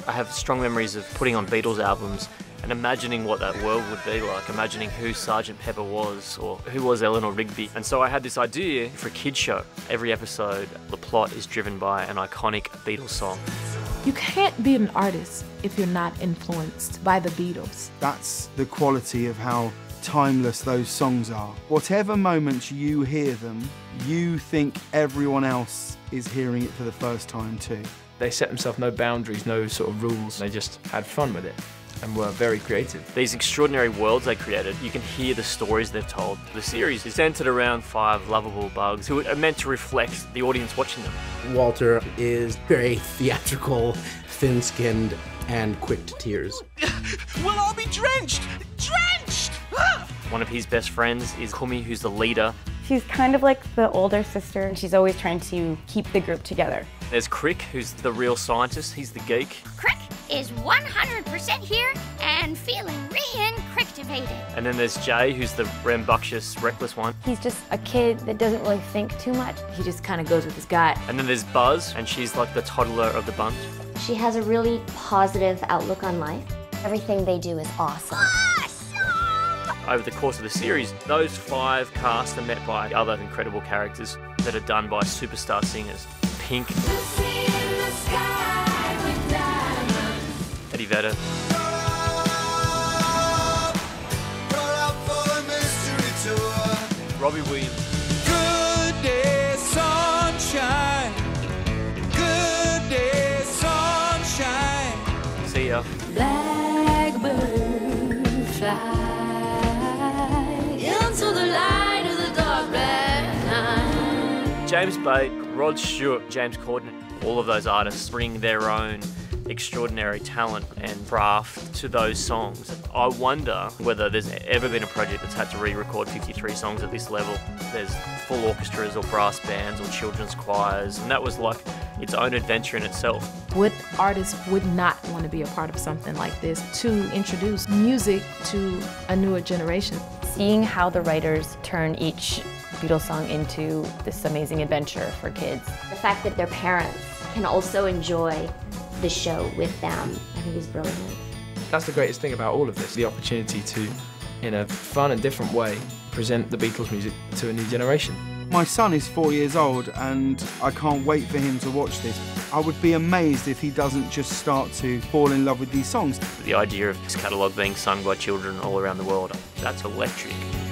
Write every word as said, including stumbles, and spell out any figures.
I have strong memories of putting on Beatles albums and imagining what that world would be like, imagining who Sergeant Pepper was or who was Eleanor Rigby. And so I had this idea for a kids show. Every episode, the plot is driven by an iconic Beatles song. You can't be an artist if you're not influenced by the Beatles. That's the quality of how timeless those songs are. Whatever moments you hear them, you think everyone else is hearing it for the first time too. They set themselves no boundaries, no sort of rules. They just had fun with it and were very creative. These extraordinary worlds they created, you can hear the stories they've told. The series is centered around five lovable bugs who are meant to reflect the audience watching them. Walter is very theatrical, thin-skinned, and quick to tears. We'll all be drenched! Drenched! One of his best friends is Kumi, who's the leader. She's kind of like the older sister, and she's always trying to keep the group together. There's Crick, who's the real scientist. He's the geek. Crick is one hundred percent here and feeling re-cricktivated. And then there's Jay, who's the rambunctious, reckless one. He's just a kid that doesn't really think too much. He just kind of goes with his gut. And then there's Buzz, and she's like the toddler of the bunch. She has a really positive outlook on life. Everything they do is awesome. Over the course of the series, those five casts are met by other incredible characters that are done by superstar singers. Pink, Eddie Vedder, Robbie Williams. Good day, sunshine. Good day, sunshine. See ya. Blackbird fly into the light of the dark black night. James Bay, Rod Stewart, James Corden, all of those artists bring their own extraordinary talent and craft to those songs. I wonder whether there's ever been a project that's had to re-record fifty-three songs at this level. There's full orchestras or brass bands or children's choirs, and that was like its own adventure in itself. What artist would not want to be a part of something like this to introduce music to a newer generation? Seeing how the writers turn each Beatles song into this amazing adventure for kids. The fact that their parents can also enjoy the show with them, I think is brilliant. That's the greatest thing about all of this, the opportunity to, in a fun and different way, present the Beatles music to a new generation. My son is four years old and I can't wait for him to watch this. I would be amazed if he doesn't just start to fall in love with these songs. The idea of this catalogue being sung by children all around the world, that's electric.